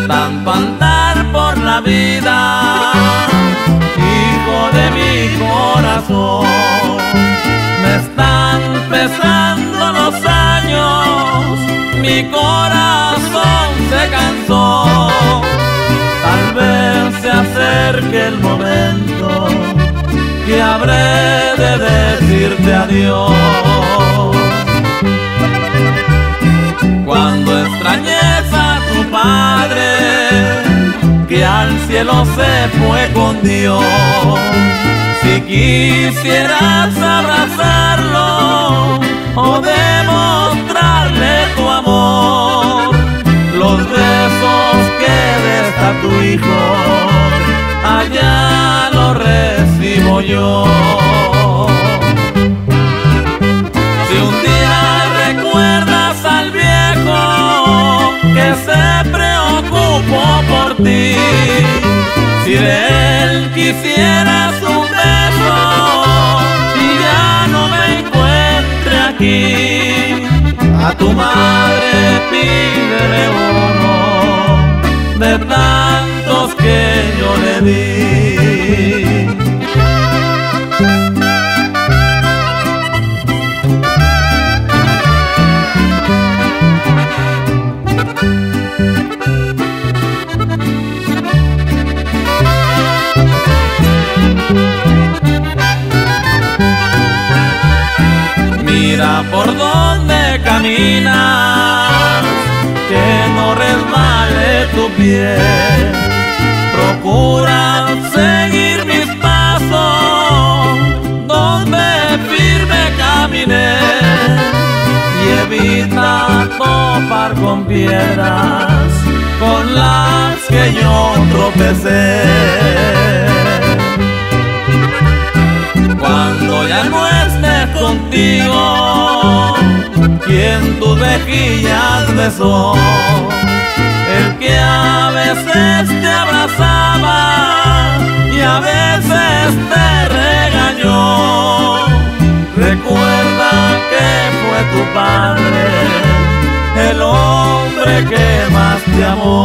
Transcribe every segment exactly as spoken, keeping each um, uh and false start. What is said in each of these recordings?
tanto andar por la vida, hijo de mi corazón. Me están pesando los años, mi corazón se cansó. Tal vez se acerque el momento que habré de decirte adiós. Cuando extrañes a tu padre, que al cielo se fue con Dios, si quisieras abrazarlo o demostrarle tu amor, los besos que des a tu hijo, allá los recibo yo. Si un día recuerdas al viejo que se preocupó por ti, si de él quisieras un beso y ya no me encuentre aquí, a tu madre pídele uno de tantos que yo le di. Mira por donde caminas, que no resbale tu pie. Procura seguir mis pasos donde firme caminé, y evita topar con piedras con las que yo tropecé. Cuando ya no esté contigo quien tus mejillas besó, el que a veces te abrazaba y a veces te regañó, recuerda que fue tu padre, el hombre que más te amó.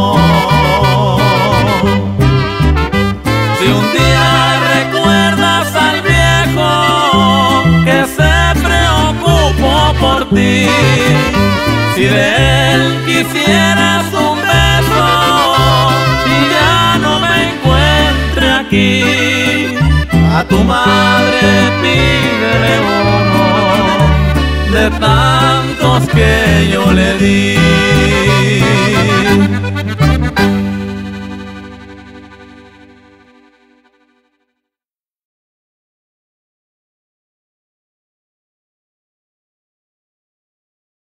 Si un día recuerdas al viejo que se preocupó por ti, si de él quisieras un beso y ya no me encuentre aquí, a tu madre pídele uno de tantos que yo le di.